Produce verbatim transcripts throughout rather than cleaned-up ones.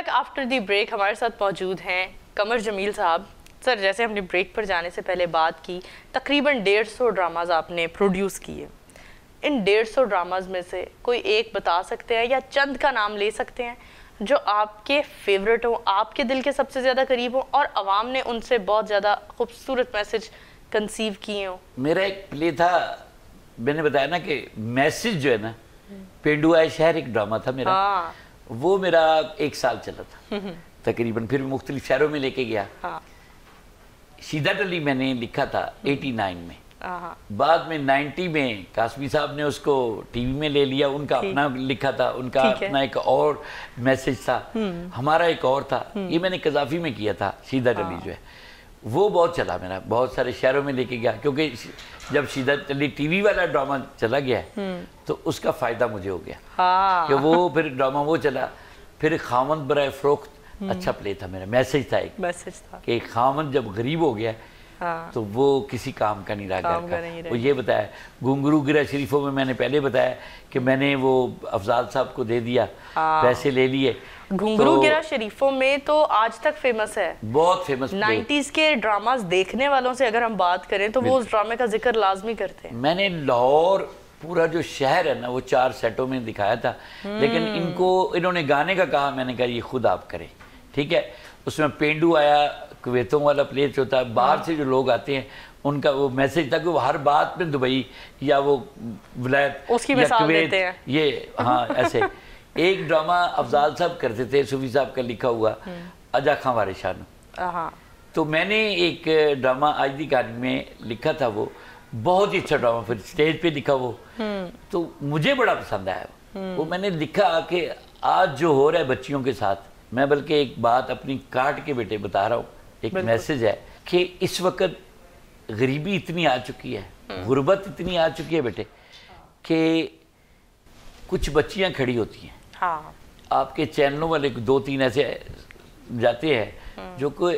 Back after the break. ہمارے ساتھ موجود ہیں قمر جمیل صاحب. سر جیسے ہم نے بریک پر جانے سے پہلے بات کی, تقریباً ڈیڑھ سو ڈراماز آپ نے پروڈیوس کیے. ان ڈیڑھ سو ڈراماز میں سے کوئی ایک بتا سکتے ہیں یا چند کا نام لے سکتے ہیں جو آپ کے فیوریٹ ہوں, آپ کے دل کے سب سے زیادہ قریب ہوں اور عوام نے ان سے بہت زیادہ خوبصورت میسج کنسیو کیے ہوں؟ میرا ایک پلے تھا, میں نے بتایا نا کہ میسج جو ہے نا, پینڈو آئے شہر ایک ڈرامہ تھا میرا, وہ میرا ایک سال چلا تھا تقریباً, پھر مختلف شہروں میں لے کے گیا. شیدت علی میں نے لکھا تھا ایٹی نائن میں, بعد میں نائنٹی میں قاسمی صاحب نے اس کو ٹی وی میں لے لیا, ان کا اپنا لکھا تھا, ان کا اپنا ایک اور میسج تھا, ہمارا ایک اور تھا. یہ میں نے قذافی میں کیا تھا. شیدت علی جو ہے وہ بہت چلا میرا, بہت سارے شہروں میں لے کے گیا, کیونکہ جب شیدت علی ٹی وی والا ڈرامہ چلا گیا تو اس کا فائدہ مجھے ہو گیا کہ وہ پھر ڈرامہ وہ چلا. پھر خاوند برائے فروخت اچھا پلے تھا میرا, میسج تھا ایک کہ خاوند جب غریب ہو گیا تو وہ کسی کام کا نہیں رہا گھر کا. وہ یہ بتایا, گھنگرو گرا شریفوں میں میں نے پہلے بتایا کہ میں نے وہ افضال صاحب کو دے دیا, پیسے لے لیے. گھنگرو گرا شریفوں میں تو آج تک فیمس ہے, بہت فیمس. نائنٹیز کے ڈراماز دیکھنے والوں سے اگر ہم بات کریں تو وہ اس ڈرامے کا ذکر لازمی کرتے ہیں. میں نے لاہور پورا جو شہر ہے نا وہ چار سیٹوں میں دکھایا تھا, لیکن ان کو انہوں نے گانے کا کہا, میں نے کہا یہ خود آپ کریں, ٹھیک ہے. اس میں پینڈو آیا, کویتوں والا پلیس ہوتا ہے, باہر سے جو لوگ آتے ہیں ان کا وہ میسج تھا کہ وہ ہر بات میں دبئی یا وہ ولایت یا کویت یہ ہاں ایسے. ایک ڈرامہ افضال صاحب کرتے تھے, صوفی صاحب کا لکھا ہوا, اجا خاں وارشان, تو میں نے ایک ڈرامہ آج دی کہانی میں لکھا تھا, وہ بہت ہی اچھا ڈرامہ, پھر سٹیج پہ لکھا وہ, تو مجھے بڑا پسند آیا وہ. میں نے لکھا کہ آج جو ہو رہا ہے بچیوں کے ساتھ, میں بلکہ ایک بات اپنی کاٹ کے بیٹے بتا رہا ہوں, ایک میسج ہے کہ اس وقت غریبی اتنی آ چکی ہے, غربت اتنی آ چکی ہے بیٹے کہ کچھ بچیاں کھڑی ہوتی ہیں, آپ کے چینلوں والے دو تین ایسے جاتے ہیں جو کہ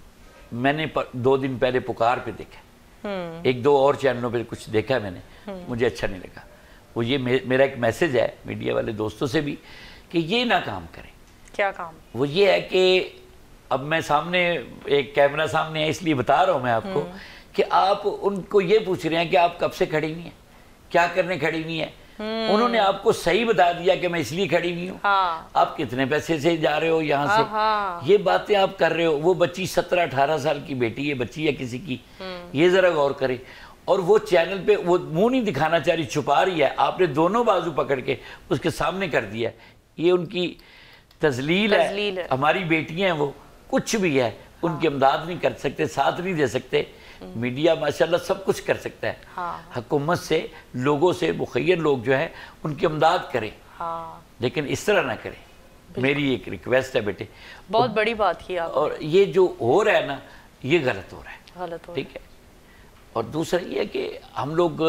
میں نے دو دن پہلے پکار پہ دیکھا, ایک دو اور چینلوں پہ کچھ دیکھا میں نے, مجھے اچھا نہیں لگا. وہ یہ میرا ایک میسج ہے میڈیا والے دوستوں سے بھی کہ یہ نہ کام کریں. کیا کام؟ وہ یہ ہے کہ اب میں سامنے ایک کیمرہ سامنے ہے اس لیے بتا رہا ہوں میں آپ کو کہ آپ ان کو یہ پوچھ رہے ہیں کہ آپ کب سے کھڑی ہوئی ہیں, کیا کرنے کھڑی ہوئی ہیں. انہوں نے آپ کو صحیح بتا دیا کہ میں اس لیے کھڑی ہوئی ہوں, آپ کتنے پیسے سے جا رہے ہو یہاں سے, یہ باتیں آپ کر رہے ہو. وہ بچی سترہ اٹھارہ سال کی بیٹی ہے, بچی ہے کسی کی, یہ ذرا غور کرے. اور وہ چینل پہ وہ منہ نہیں دکھانا چاہ رہی, چھپا رہی ہے, آپ نے دونوں بازو پکڑ کے اس کے سامنے کر دیا. یہ ان کی تذلیل ہے. ہماری بیٹیاں ہیں, وہ کچھ بھی ہے, ان کی امداد نہیں کر سکتے, ساتھ نہیں دے سکتے. میڈیا ماشاءاللہ سب کچھ کر سکتا ہے, حکومت سے, لوگوں سے, مخیر لوگ جو ہیں ان کی امداد کریں, لیکن اس طرح نہ کریں. میری ایک ریکویسٹ ہے بیٹے. بہت بڑی بات کی آپ. اور یہ جو ہو رہا ہے نا یہ غلط ہو رہا ہے, غلط ہو ٹھیک ہے. اور دوسرا یہ ہے کہ ہم لوگ,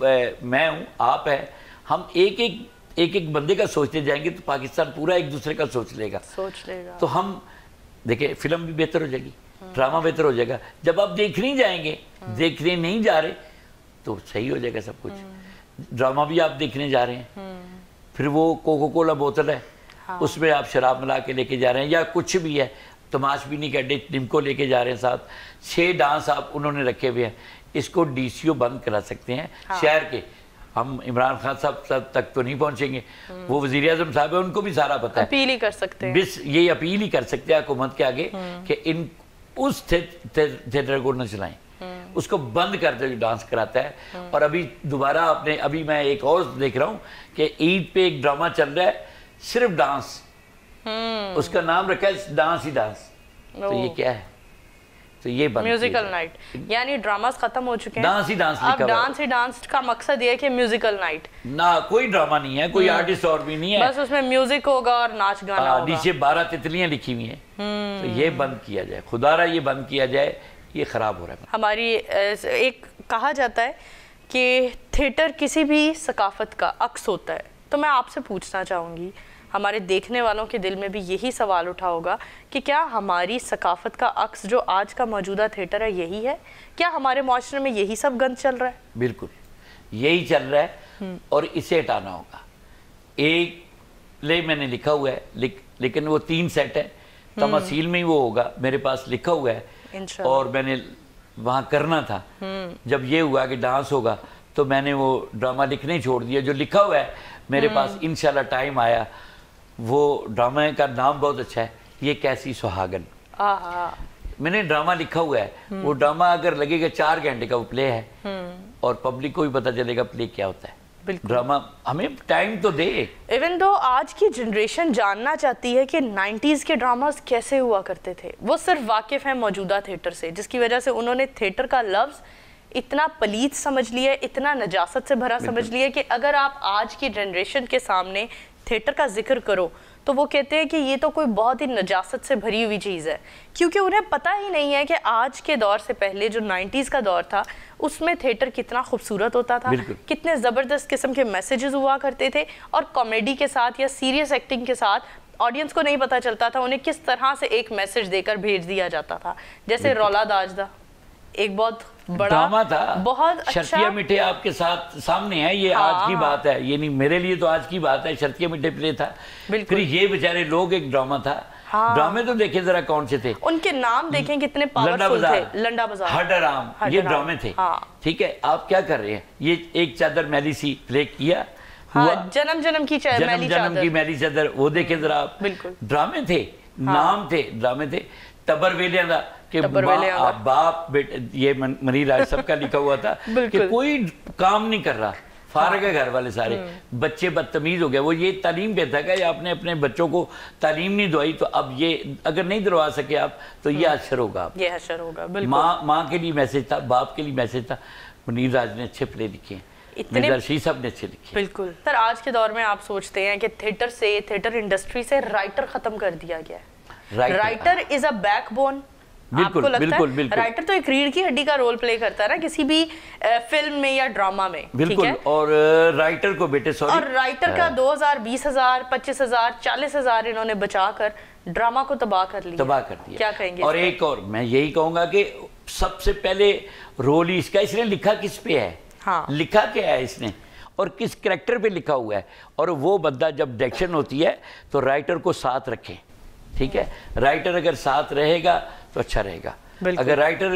میں ہوں, آپ ہیں, ہم ایک ایک ایک ایک بندے کا سوچتے جائیں گے تو پاکستان پورا ایک دوسرے کا سوچ لے گا سوچ لے گا تو ہم دیکھیں فلم بھی بہتر ہو جائے گی, ڈرامہ بہتر ہو جائے گا. جب آپ دیکھنے جائیں گے, دیکھنے نہیں جا رہے تو صحیح ہو جائے گا سب کچھ. ڈرامہ بھی آپ دیکھنے جا رہے ہیں, پھر وہ کوکو کولا بوتل ہے اس میں آپ شراب ملا کے لے کے جا رہے ہیں, یا کچھ بھی ہے, تماش بھی نہیں کر ڈمکو لے کے جا رہے ہیں ساتھ, چھ ڈانس آپ انہوں نے رکھے ہوئے ہیں. اس کو ڈی سی او بند کرا سکتے ہیں شہر کے. ہم عمران خان صاحب تک تو نہیں پہنچیں گے, وہ وزیر اعظم صاحب ہیں, ان کو بھی سارا پتہ ہے, اپیل ہی کر سکتے ہیں, بس یہ اپیل ہی کر سکتے ہیں حکومت کے آگے کہ ان اس تھیٹر کو نہ چلائیں, اس کو بند کر دے جو ڈانس کراتا ہے. اور ابھی دوبارہ آپ نے, ابھی میں ایک اور دیکھ رہا ہوں کہ عید پہ ایک ڈرامہ چل رہا ہے صرف ڈانس, اس کا نام رکھا ہے ڈانس ہی ڈانس. تو یہ کیا ہے؟ تو یہ میوزیکل نائٹ, یعنی ڈراماز ختم ہو چکے ہیں, ڈانس ہی ڈانس اب ڈانس ہی ڈانس کا مقصد یہ ہے کہ میوزیکل نائٹ نہ, کوئی ڈرامہ نہیں ہے, کوئی آرٹسٹ اور بھی نہیں ہے, بس اس میں میوزک ہوگا اور ناچ گانا ہوگا. نیچے بارہ تتلیاں لکھی ہوئی ہیں, تو یہ بند کیا جائے, خدا را یہ بند کیا جائے, یہ خراب ہو رہا ہے. ہماری ایک کہا جاتا ہے کہ تھیٹر کسی بھی ثقافت کا عکس ہوتا ہے, تو میں آپ سے پوچھنا چاہوں گی, ہمارے دیکھنے والوں کے دل میں بھی یہی سوال اٹھا ہوگا کہ کیا ہماری ثقافت کا عکس جو آج کا موجودہ تھیٹر ہے یہی ہے؟ کیا ہمارے معاشرے میں یہی سب گند چل رہا ہے؟ بالکل یہی چل رہا ہے, اور اسے ہٹانا ہوگا. ایک لے میں نے لکھا ہوا ہے, لیکن وہ تین سیٹ ہے تماثیل میں ہی وہ ہوگا, میرے پاس لکھا ہوا ہے اور میں نے وہاں کرنا تھا. جب یہ ہوا کہ ڈانس ہوگا تو میں نے وہ ڈرامہ لکھنے ہی چھوڑ دیا. جو لکھا ہوا ہے میرے پاس انشاءاللہ ٹائم آیا, وہ ڈرامہ کا نام بہت اچھا ہے, یہ کیسی سہاگن. میں نے ڈرامہ لکھا ہوا ہے, وہ ڈرامہ اگر لگے گا چار گھنٹے کا وہ پلے ہے اور پبلک کو بھی پتہ چلے گا پلے کیا ہوتا ہے. ڈرامہ ہمیں ٹائم تو دے. ایون دو آج کی جنریشن جاننا چاہتی ہے کہ نائنٹیز کے ڈراماز کیسے ہوا کرتے تھے, وہ صرف واقف ہیں موجودہ تھیٹر سے, جس کی وجہ سے انہوں نے تھیٹر کا لفظ اتنا پلیت سمجھ لیا, اتنا نجاست سے بھرا سمجھ لیا کہ اگر آپ آج کی جنریشن کے سامنے تھیٹر کا ذکر کرو تو وہ کہتے ہیں کہ یہ تو کوئی بہت ہی نجاست سے بھری ہوئی چیز ہے, کیونکہ انہیں پتہ ہی نہیں ہے کہ آج کے دور سے پہلے جو نائنٹیز کا دور تھا اس میں تھیٹر کتنا خوبصورت ہوتا تھا, کتنے زبردست قسم کے میسیجز ہوا کرتے تھے, اور کامیڈی کے ساتھ یا سیریس ایکٹنگ کے ساتھ آڈینس کو نہیں پتہ چلتا تھا انہیں کس طرح سے ایک میسیج دے کر بھیج دیا جاتا تھا. جیسے رولا داجدہ ایک بہت بڑا ڈرامہ تھا, بہت اچھا. شرطیہ میٹھے آپ کے ساتھ سامنے ہے, یہ آج کی بات ہے, یہ نہیں میرے لیے تو آج کی بات ہے. شرطیہ میٹھے پلے تھا, پھر یہ بیچارے لوگ ایک ڈرامہ تھا. ڈرامے تو دیکھیں ذرا کون سے تھے, ان کے نام دیکھیں کتنے پاورفل تھے. لنڈا بازار, ہڈ رام, یہ ڈرامے تھے. ٹھیک ہے, آپ کیا کر رہے ہیں, یہ ایک چادر میلی سی پلے کیا, جنم جنم کی جنم جنم کی میلی چادر, وہ دیکھیں ذرا آپ. ڈرامے تھے, نام تھے, ڈرامے تھے. ٹبر ویلیاں دا کہ باپ بیٹے, یہ منیر راج سب کا لکھا ہوا تھا کہ کوئی کام نہیں کر رہا, فارغ ہے گھر والے سارے, بچے بدتمیز ہو گئے. وہ یہ تعلیم دیتا کہ آپ نے اپنے بچوں کو تعلیم نہیں دوائی, تو اب یہ اگر نہیں دلوا سکے آپ تو یہ حشر ہوگا. یہ حشر ہوگا. ماں ماں کے لیے میسج تھا, باپ کے لیے میسج تھا. منیر راج نے اچھے پلے لکھے ہیں, مرزا رشید صاحب نے اچھے لکھے. بالکل سر, آج کے دور میں آپ سوچتے ہیں کہ تھیٹر سے, تھیٹر انڈسٹری سے رائٹر ختم کر دیا گیا ہے. رائٹر از اے بیک بون. آپ کو لگتا ہے رائٹر تو ایک ریڑھ کی ہڈی کا رول پلے کرتا ہے نا کسی بھی فلم میں یا ڈراما میں. بالکل, اور رائٹر کو بیٹے سوری اور رائٹر کا دو ہزار بیس ہزار پچیس ہزار چالیس ہزار انہوں نے بچا کر ڈراما کو تباہ کر لیا. تباہ کر دیا. کیا کہیں گے؟ اور ایک اور میں یہی کہوں گا کہ سب سے پہلے رول ہی اس کا, اس نے لکھا کس پہ ہے, لکھا کیا ہے اس نے اور کس کریکٹر پہ لکھا ہوا ہے. اور وہ بندہ جب ڈائریکشن ہوتی ہے تو رائٹر کو ساتھ رکھیں. ٹھیک ہے, رائٹر اگر ساتھ رہے گا تو اچھا رہے گا. اگر رائٹر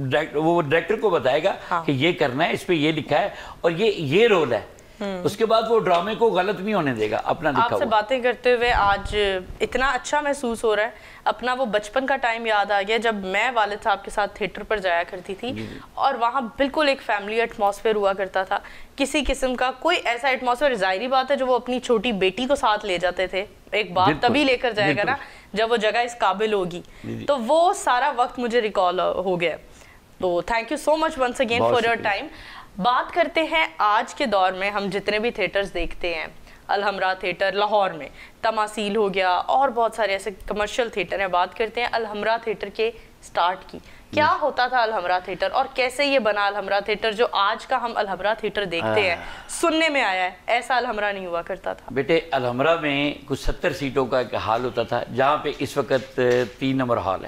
وہ ڈائریکٹر کو بتائے گا کہ یہ کرنا ہے, اس پہ یہ لکھا ہے اور یہ یہ رول ہے, اس کے بعد وہ ڈرامے کو غلط نہیں ہونے دے گا اپنا لکھا ہوا. آپ سے باتیں کرتے ہوئے آج اتنا اچھا محسوس ہو رہا ہے, اپنا وہ بچپن کا ٹائم یاد آ گیا جب میں والد صاحب کے ساتھ تھیٹر پر جایا کرتی تھی, اور وہاں بالکل ایک فیملی ایٹماسفیئر ہوا کرتا تھا. کسی قسم کا کوئی ایسا ایٹماسفیئر, ظاہری بات ہے جو وہ اپنی چھوٹی بیٹی کو ساتھ لے جاتے تھے, ایک باپ تبھی لے کر جائے گا نا جب وہ جگہ اس قابل ہوگی, تو وہ سارا وقت مجھے ریکال ہو گیا. تو thank you so much once again for your time. بات کرتے ہیں آج کے دور میں ہم جتنے بھی تھیٹرز دیکھتے ہیں, الحمرا تھیٹر لاہور میں, تماثیل ہو گیا, اور بہت سارے ایسے کمرشل تھیٹر ہیں. بات کرتے ہیں الحمرا تھیٹر کے سٹارٹ کی. کیا ہوتا تھا الحمرا تھیٹر اور کیسے یہ بنا الحمرا تھیٹر جو آج کا ہم الحمرا تھیٹر دیکھتے ہیں؟ سننے میں آیا ہے ایسا الحمرا نہیں ہوا کرتا تھا. بیٹے الحمرا میں کچھ ستر سیٹوں کا ایک حال ہوتا تھا, جہاں پہ اس وقت تین نمبر ہال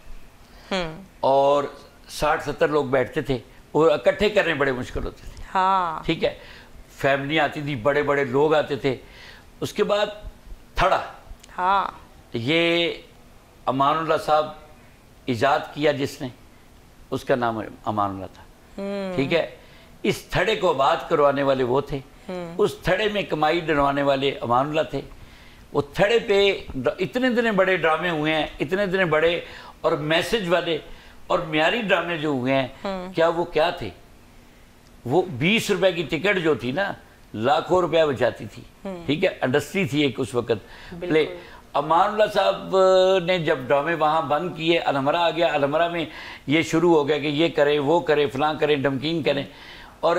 ہے, اور ساٹھ ستر لوگ بیٹھتے تھے, اور اکٹھے کرنے بڑے مشکل ہوتے تھے. ہاں ٹھیک ہے, فیملی آتی تھی, بڑے بڑے لوگ آتے تھے. اس کے بعد تھڑا, ہاں یہ امان اللہ صاحب ایجاد کیا جس نے, اس کا نام امان اللہ تھا. ٹھیک ہے, اس تھڑے کو آباد کروانے والے وہ تھے, اس تھڑے میں کمائی ڈلوانے والے امان اللہ تھے. وہ تھڑے پہ اتنے اتنے بڑے ڈرامے ہوئے ہیں, اتنے اتنے بڑے اور میسج والے اور معیاری ڈرامے جو ہوئے ہیں. کیا وہ کیا تھے, وہ بیس روپے کی ٹکٹ جو تھی نا لاکھوں روپیہ بچاتی تھی. ٹھیک ہے, انڈسٹری تھی ایک اس وقت. پلے امان اللہ صاحب نے جب ڈرامے وہاں بند کیے, الحمرا آ گیا. الحمرا میں یہ شروع ہو گیا کہ یہ کریں وہ کریں فلاں کریں ڈمکین کریں, اور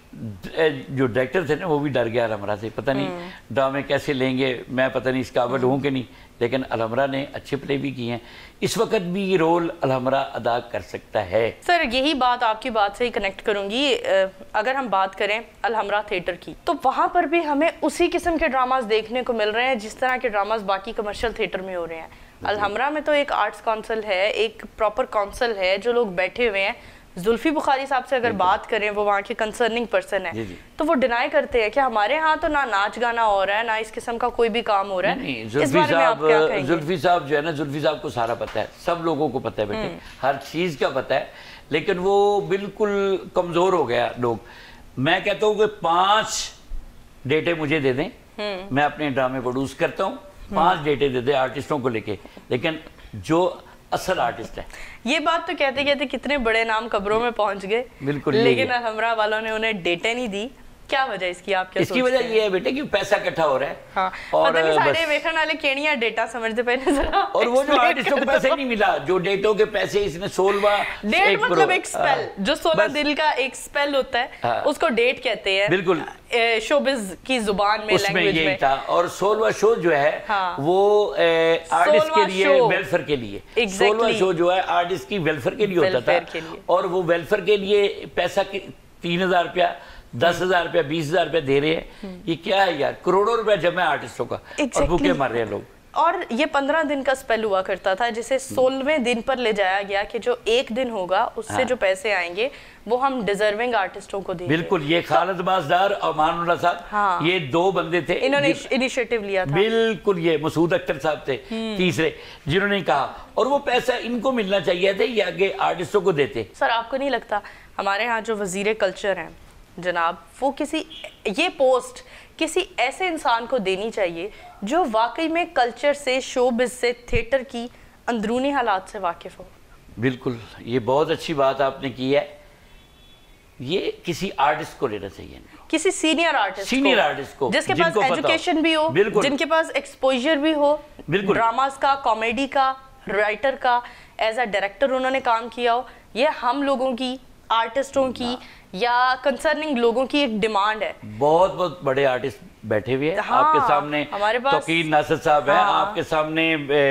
جو ڈائریکٹر تھے نا وہ بھی ڈر گیا الحمرا سے, پتہ نہیں ڈرامے کیسے لیں گے, میں پتہ نہیں اس قابل ہوں کہ نہیں. لیکن الحمرا نے اچھے پلے بھی کیے ہیں, اس وقت بھی یہ رول الحمرا ادا کر سکتا ہے. سر یہی بات آپ کی بات سے ہی کنیکٹ کروں گی. اگر ہم بات کریں الحمرا تھیٹر کی, تو وہاں پر بھی ہمیں اسی قسم کے ڈراماز دیکھنے کو مل رہے ہیں جس طرح کے ڈراماز باقی کمرشل تھیٹر میں ہو رہے ہیں. الحمرا میں تو ایک آرٹس کونسل ہے, ایک پراپر کونسل ہے, جو لوگ بیٹھے ہوئے ہیں زلفی بخاری صاحب سے اگر بات کریں وہ وہاں کے کنسرننگ پرسن ہے تو وہ ڈینائی کرتے ہیں کہ ہمارے ہاں تو نہ ناچ گانا ہو رہا ہے نہ اس قسم کا کوئی بھی کام ہو رہا ہے. اس بارے میں آپ کیا کہیں گے؟ زلفی صاحب جو ہے نا, زلفی صاحب کو سارا پتہ ہے, سب لوگوں کو پتہ ہے بیٹے, ہر چیز کا پتہ ہے, لیکن وہ بالکل کمزور ہو گیا لوگ. میں کہتا ہوں کہ پانچ ڈیٹے مجھے دے دیں, میں اپنے ڈرامے پروڈیوس کرتا ہوں, پانچ ڈیٹے دے دیں آرٹسٹوں کو لے کے, لیکن جو اصل آرٹسٹ ہے. یہ بات تو کہتے کہتے کتنے بڑے نام قبروں میں پہنچ گئے, بالکل, لیکن ہمراہ والوں نے انہیں ڈیٹے نہیں دی. کیا وجہ اس کی آپ کیا اس کی وجہ یہ ہے بیٹے کہ پیسہ اکٹھا ہو رہا ہے, ہاں پتہ نہیں سارے ویکھن والے کیڑیاں ڈیٹا سمجھتے پہ نظر آ, اور وہ جو آرٹسٹوں کو پیسے نہیں ملا, جو ڈیٹوں کے پیسے اس نے سولہواں ڈیٹ مطلب ایک سپیل, جو سولہ دن کا ایک سپیل ہوتا ہے اس کو ڈیٹ کہتے ہیں بالکل شوبز کی زبان میں, اس میں یہی تھا. اور سولہواں شو جو ہے وہ آرٹسٹ کے لیے ویلفیئر کے لیے, سولہواں شو جو ہے آرٹسٹ کی ویلفیئر کے لیے ہوتا تھا, اور وہ ویلفیئر کے لیے پیسہ تین ہزار روپیہ دس ہزار روپیہ بیس ہزار روپیہ دے رہے ہیں. یہ کیا ہے یار, کروڑوں روپیہ جمع ہے آرٹسٹوں کا اور بھوکے مر رہے ہیں لوگ. اور یہ پندرہ دن کا سپیل ہوا کرتا تھا جسے سولہویں دن پر لے جایا گیا کہ جو ایک دن ہوگا اس سے جو پیسے آئیں گے وہ ہم ڈیزرونگ آرٹسٹوں کو دیں گے. بالکل, یہ خالد بازدار اور مان اللہ صاحب یہ دو بندے تھے, انہوں نے انیشیٹو لیا تھا. بالکل, یہ مسعود اختر صاحب تھے تیسرے جنہوں نے کہا, اور وہ پیسہ ان کو ملنا چاہیے تھے, یہ آگے آرٹسٹوں کو دیتے. سر آپ کو نہیں لگتا ہمارے ہاں جو وزیر کلچر ہیں جناب, وہ کسی یہ پوسٹ کسی ایسے انسان کو دینی چاہیے جو واقعی میں کلچر سے, شوبز سے, تھیٹر کی اندرونی حالات سے واقف ہو. بالکل, یہ بہت اچھی بات آپ نے کی ہے. یہ کسی آرٹسٹ کو لینا چاہیے, کسی سینئر آرٹسٹ سینئر آرٹسٹ کو, جس کے پاس ایجوکیشن بھی ہو, جن کے پاس ایکسپوجر بھی ہو ڈراماز کا, کامیڈی کا, رائٹر کا, ایز اے ڈائریکٹر انہوں نے کام کیا ہو. یہ ہم لوگوں کی, آرٹسٹوں کی یا کنسرننگ لوگوں کی ایک ڈیمانڈ ہے. بہت بہت بڑے آرٹسٹ بیٹھے ہوئے ہیں آپ کے سامنے, توقیر ناصر صاحب ہیں, آپ کے سامنے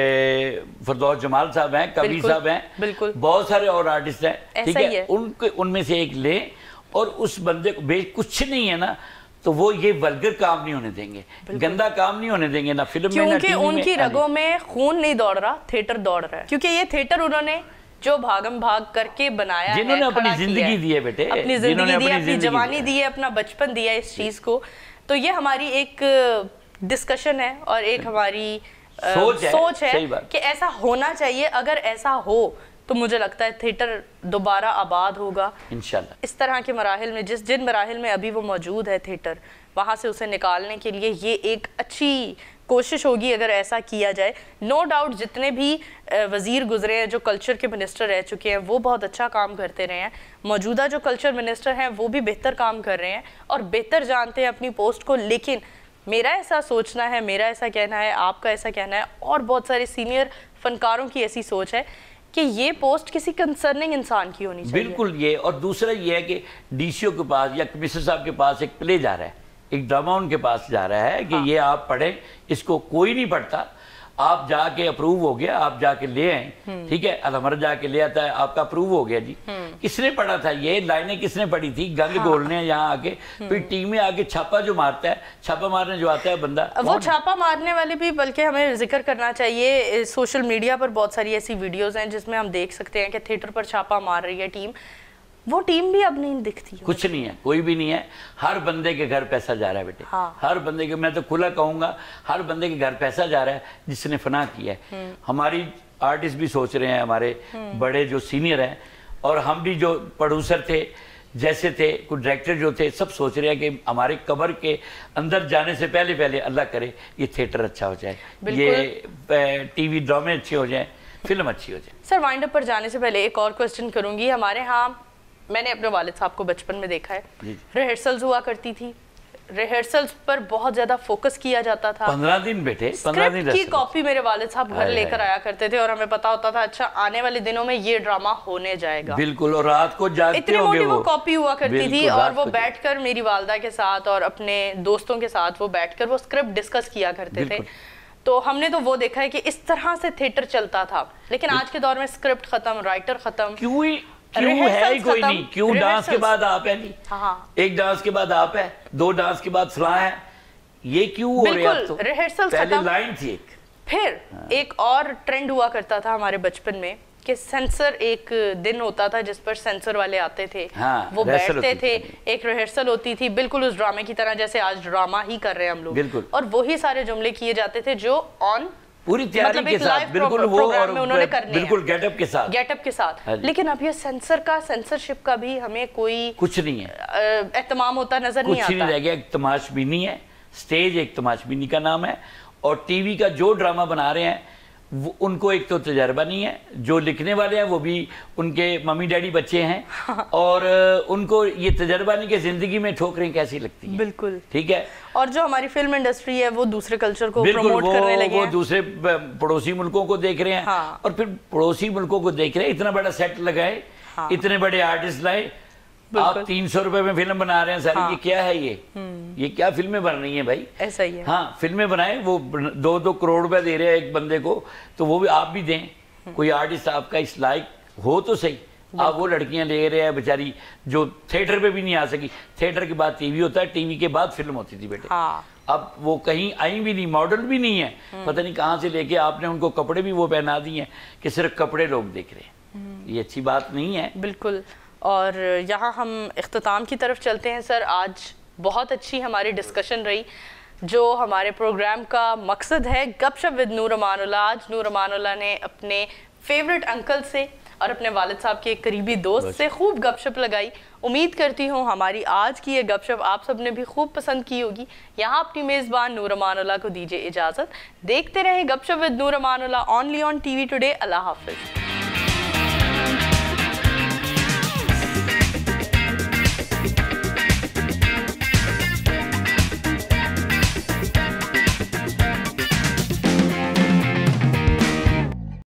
فردوس جمال صاحب ہیں, کبیر صاحب ہیں, بہت سارے اور آرٹسٹ ہیں, ٹھیک ہے, ان میں سے ایک لیں اور اس بندے کو کچھ نہیں ہے نا تو وہ یہ ولگر کام نہیں ہونے دیں گے, گندا کام نہیں ہونے دیں گے, نہ فلم میں نہ ٹی وی میں. کیونکہ ان کی رگوں میں خون نہیں دوڑ رہا, تھیٹر دوڑ رہا ہے. کیونکہ یہ تھیٹر انہوں نے جو بھاگم بھاگ کر کے بنایا ہے, جنہوں نے اپنی زندگی دی ہے بیٹے, اپنی زندگی دی ہے, اپنی جوانی دی ہے, اپنا بچپن دیا ہے اس چیز کو. تو یہ ہماری ایک ڈسکشن ہے اور ایک ہماری سوچ ہے کہ ایسا ہونا چاہیے. اگر ایسا ہو تو مجھے لگتا ہے تھیٹر دوبارہ آباد ہوگا انشاءاللہ. اس طرح کے مراحل میں, جس جن مراحل میں ابھی وہ موجود ہے تھیٹر, وہاں سے اسے نکالنے کے لیے یہ ایک اچھی کوشش ہوگی اگر ایسا کیا جائے. نو ڈاؤٹ جتنے بھی وزیر گزرے ہیں جو کلچر کے منسٹر رہ چکے ہیں وہ بہت اچھا کام کرتے رہے ہیں. موجودہ جو کلچر منسٹر ہیں وہ بھی بہتر کام کر رہے ہیں اور بہتر جانتے ہیں اپنی پوسٹ کو. لیکن میرا ایسا سوچنا ہے, میرا ایسا کہنا ہے, آپ کا ایسا کہنا ہے, اور بہت سارے سینئر فنکاروں کی ایسی سوچ ہے کہ یہ پوسٹ کسی کنسرننگ انسان کی ہونی چاہیے. بالکل یہ, اور دوسرا یہ ہے کہ ڈی سی او کے پاس یا کمشنر صاحب کے پاس ایک پلے جا رہا ہے, ایک ڈرامہ ان کے پاس جا رہا ہے کہ یہ آپ پڑھیں, اس کو کوئی نہیں پڑھتا, آپ جا کے اپروو ہو گیا, آپ جا کے لے آئیں, ٹھیک ہے, الحمر جا کے لے آتا ہے, آپ کا اپروو ہو گیا. جی کس نے پڑھا تھا یہ لائنیں, کس نے پڑھی تھی, گنگ گولنے یہاں آگے, پھر ٹیم میں آگے چھاپا جو مارتا ہے, چھاپا مارنے جو آتا ہے بندہ, وہ چھاپا مارنے والے بھی, بلکہ ہمیں ذکر کرنا چاہیے سوشل میڈیا پر بہت ساری ایسی ویڈیوز ہیں جس میں ہم دیکھ سکتے ہیں کہ تھیٹر پر چھاپا مار رہی ہے ٹیم. وہ ٹیم بھی اب نہیں دکھتی, کچھ نہیں ہے, کوئی بھی نہیں ہے. ہر بندے کے گھر پیسہ جا رہا ہے بیٹے, ہر بندے کے, میں تو کھلا کہوں گا, ہر بندے کے گھر پیسہ جا رہا ہے جس نے فنا کیا ہے. ہماری آرٹسٹ بھی سوچ رہے ہیں, ہمارے بڑے جو سینئر ہیں, اور ہم بھی جو پروڈیوسر تھے جیسے تھے, کچھ ڈائریکٹر جو تھے, سب سوچ رہے ہیں کہ ہمارے قبر کے اندر جانے سے پہلے پہلے اللہ کرے یہ تھیٹر اچھا ہو جائے, یہ ٹی وی ڈرامے اچھے ہو جائیں, فلم اچھی ہو جائے. سر وائنڈ اپ پر جانے سے پہلے ایک اور کوسچن کروں گی. ہمارے ہاں میں نے اپنے والد صاحب کو بچپن میں دیکھا ہے, ریہرسلز ہوا کرتی تھی, ریہرسلز پر بہت زیادہ فوکس کیا جاتا تھا. پندرہ دن بیٹھے, پندرہ دن کی کاپی میرے والد صاحب گھر لے کر آیا کرتے تھے, اور ہمیں پتا ہوتا تھا اچھا آنے والے دنوں میں یہ ڈرامہ ہونے جائے گا. بالکل, اور رات کو جاگتے ہو گے, وہ کاپی ہوا کرتی تھی, اور وہ بیٹھ کر میری والدہ کے ساتھ اور اپنے دوستوں کے ساتھ وہ بیٹھ کر وہ اسکرپٹ ڈسکس کیا کرتے تھے. تو ہم نے تو وہ دیکھا ہے کہ اس طرح سے تھیٹر چلتا تھا. لیکن آج کے دور میں اسکرپٹ ختم, رائٹر ختم, کیوں کیوں ہے ہی کوئی نہیں. کیوں ڈانس کے بعد آپ ہے جی, ایک ڈانس کے بعد آپ ہے, دو ڈانس کے بعد فلاں ہے, یہ کیوں ہو رہا ہے؟ اب تو پہلے لائن تھی ایک, پھر ایک اور ٹرینڈ ہوا کرتا تھا ہمارے بچپن میں کہ سینسر ایک دن ہوتا تھا جس پر سینسر والے آتے تھے, وہ بیٹھتے تھے, ایک ریہرسل ہوتی تھی بالکل اس ڈرامے کی طرح جیسے آج ڈرامہ ہی کر رہے ہیں ہم لوگ, اور وہی سارے جملے کیے جاتے تھے جو آن پوری تیاری کے ساتھ بالکل وہ اور بالکل گیٹ اپ کے ساتھ گیٹ اپ کے ساتھ لیکن اب یہ سینسر کا سینسرشپ کا بھی ہمیں کوئی کچھ نہیں ہے, اہتمام ہوتا نظر نہیں آتا. کچھ نہیں رہ گیا, ایک تماش بینی ہے, سٹیج ایک تماش بینی کا نام ہے, اور ٹی وی کا جو ڈرامہ بنا رہے ہیں وہ ان کو ایک تو تجربہ نہیں ہے, جو لکھنے والے ہیں وہ بھی ان کے ممی ڈیڈی بچے ہیں, اور ان کو یہ تجربہ نہیں کہ زندگی میں ٹھوکریں کیسی لگتی ہیں. بالکل ٹھیک ہے, اور جو ہماری فلم انڈسٹری ہے وہ دوسرے کلچر کو پروموٹ کرنے لگے ہیں, وہ دوسرے پڑوسی ملکوں کو دیکھ رہے ہیں, اور پھر پڑوسی ملکوں کو دیکھ رہے ہیں اتنا بڑا سیٹ لگائے, اتنے بڑے آرٹسٹ لائے, آپ تین سو روپے میں فلم بنا رہے ہیں ساری, یہ کیا ہے, یہ یہ کیا فلمیں بن رہی ہیں بھائی, ایسا ہی ہے. ہاں فلمیں بنائیں, وہ دو دو کروڑ روپے دے رہے ہیں ایک بندے کو, تو وہ بھی آپ بھی دیں, کوئی آرٹسٹ آپ کا اس لائق ہو تو صحیح. آپ وہ لڑکیاں لے رہے ہیں بیچاری جو تھیٹر پہ بھی نہیں آ سکی, تھیٹر کے بعد ٹی وی ہوتا ہے, ٹی وی کے بعد فلم ہوتی تھی بیٹے, اب وہ کہیں آئی بھی نہیں, ماڈل بھی نہیں ہے, پتہ نہیں کہاں سے لے کے آپ نے ان کو کپڑے بھی وہ پہنا دیے ہیں کہ صرف کپڑے لوگ دیکھ رہے ہیں. یہ اچھی بات نہیں ہے. بالکل. اور یہاں ہم اختتام کی طرف چلتے ہیں. سر آج بہت اچھی ہماری ڈسکشن رہی, جو ہمارے پروگرام کا مقصد ہے گپ شپ ود نور امان اللہ. آج نور امان اللہ نے اپنے فیوریٹ انکل سے اور اپنے والد صاحب کے ایک قریبی دوست سے خوب گپ شپ لگائی. امید کرتی ہوں ہماری آج کی یہ گپ شپ آپ سب نے بھی خوب پسند کی ہوگی. یہاں اپنی میزبان نور امان اللہ کو دیجیے اجازت. دیکھتے رہیں گپ شپ with Noor Amanullah only on TV today ٹوڈے. اللہ حافظ.